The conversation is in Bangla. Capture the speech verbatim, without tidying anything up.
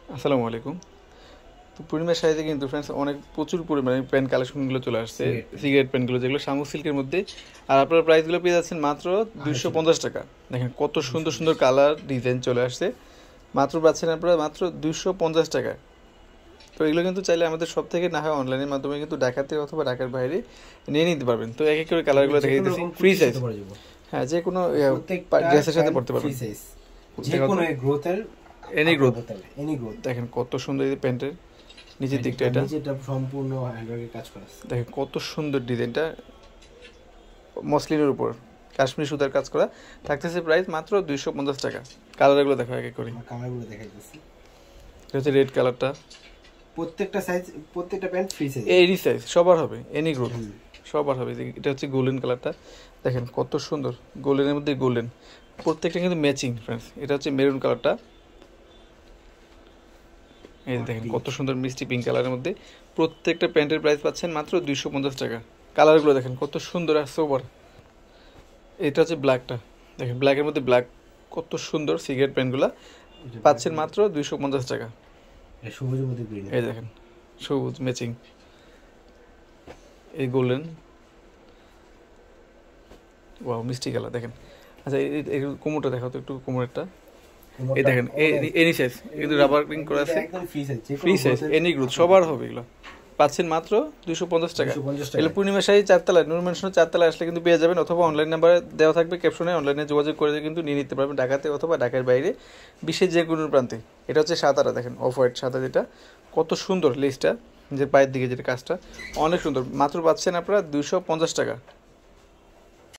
আসসালামু আলাইকুম। তো পূর্ণিমার শাড়িতে কিন্তু ফ্রেন্ডস অনেক প্রচুর পরিমাণে প্যান্ট কালেকশনগুলো চলে আসছে, সিগারেট প্যান্টগুলো যেগুলো শামুক সিল্কের মধ্যে। আর আপনার প্রাইসগুলো পেয়ে যাচ্ছেন মাত্র দুইশো পঞ্চাশ টাকা। দেখেন কত সুন্দর সুন্দর কালার ডিজাইন চলে আসছে, মাত্র পাচ্ছেন আপনারা মাত্র দুইশো পঞ্চাশ টাকায়। তো এগুলো কিন্তু চাইলে আমাদের সব থেকে না হয় অনলাইনের মাধ্যমে কিন্তু ঢাকাতে অথবা ঢাকার বাইরে নিয়ে নিতে পারবেন। তো এক এক করে কালারগুলো দেখে দিতেছি। ফ্রি সাইজ, হ্যাঁ, যে কোনো ড্রেসের সাথে পড়তে পারবেন, যে কোনো গ্রোথের এনি গ্রোথ এনি গ্রোথ। দেখেন কত সুন্দর এই প্যান্টের নিচের দিকটা, এটা নিচেটা সম্পূর্ণ হ্যান্ডওয়ার্কের কাজ করা আছে। দেখেন কত সুন্দর ডিজাইনটা, মসলিনের উপর কাশ্মীরি সুতার কাজ করা। থাকতেছে প্রাইস মাত্র দুইশো পঞ্চাশ টাকা। কালারগুলো দেখো এক এক করে, কালারগুলো দেখাইতেছি। এটা হচ্ছে রেড কালারটা, প্রত্যেকটা সাইজ, প্রত্যেকটা pant free size, any size সবার হবে, এনি গ্রোথ সবার হবে। এটা হচ্ছে গোল্ডেন কালারটা, দেখেন কত সুন্দর, গোল্ডেনের মধ্যে গোল্ডেন, প্রত্যেকটা কিন্তু ম্যাচিং ফ্রেন্ডস। এটা হচ্ছে মেরুন কালারটা, এই দেখেন কত সুন্দর মিষ্টি পিঙ্ক কালারের মধ্যে। প্রত্যেকটা প্যান্টের প্রাইস পাচ্ছেন মাত্র দুইশো পঞ্চাশ টাকা। কালারগুলো দেখেন কত সুন্দর আর সোবার। এটা হচ্ছে ব্ল্যাকটা, দেখেন ব্ল্যাকের মধ্যে ব্ল্যাক, কত সুন্দর সিগারেট প্যান্টগুলো পাচ্ছেন মাত্র দুইশো পঞ্চাশ টাকা। সবুজের মধ্যে গ্রিন, এই দেখেন সবুজ ম্যাচিং, এই গোল্ডেন, ওয়াও মিষ্টি কালার দেখেন। আচ্ছা এই কোমরটা দেখাও তো একটু, কোমরেরটা এই দেখেন এনি সাইজ, কিন্তু রাবার রিং করা আছে, ফ্রি সাইজ এনি গ্রোথ সবার হবে। এগুলো পাচ্ছেন মাত্র দুইশো পঞ্চাশ টাকা। এগুলো পূর্ণিমা শাড়ি চারতলায়, নূর ম্যানশনের চারতলায় আসলে কিন্তু পেয়ে যাবেন, অথবা অনলাইন নাম্বারে দেওয়া থাকবে ক্যাপশনে, অনলাইনে যোগাযোগ করে কিন্তু নিয়ে নিতে পারবেন ঢাকাতে অথবা ঢাকার বাইরে, বিশ্বের যে কোনো প্রান্তে। এটা হচ্ছে সাদাটা, দেখেন অফ হোয়াইট সাদা, যেটা কত সুন্দর লেসটা, যে পায়ের দিকে যেটা কাজটা অনেক সুন্দর। মাত্র পাচ্ছেন আপনারা দুইশো পঞ্চাশ টাকা।